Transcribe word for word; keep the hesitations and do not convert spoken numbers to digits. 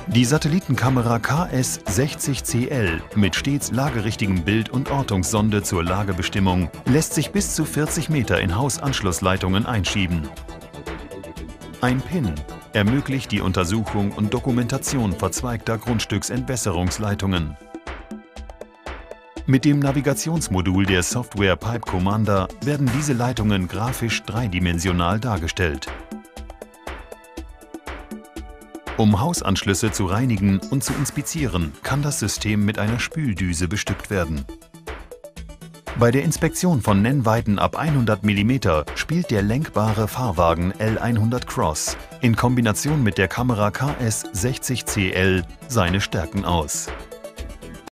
Die Satellitenkamera K S sechzig C L mit stets lagerichtigem Bild- und Ortungssonde zur Lagebestimmung lässt sich bis zu vierzig Meter in Hausanschlussleitungen einschieben. Ein Pin ermöglicht die Untersuchung und Dokumentation verzweigter Grundstücksentwässerungsleitungen. Mit dem Navigationsmodul der Software Pipe Commander werden diese Leitungen grafisch dreidimensional dargestellt. Um Hausanschlüsse zu reinigen und zu inspizieren, kann das System mit einer Spüldüse bestückt werden. Bei der Inspektion von Nennweiten ab hundert Millimeter spielt der lenkbare Fahrwagen L hundert Cross in Kombination mit der Kamera K S sechzig C L seine Stärken aus.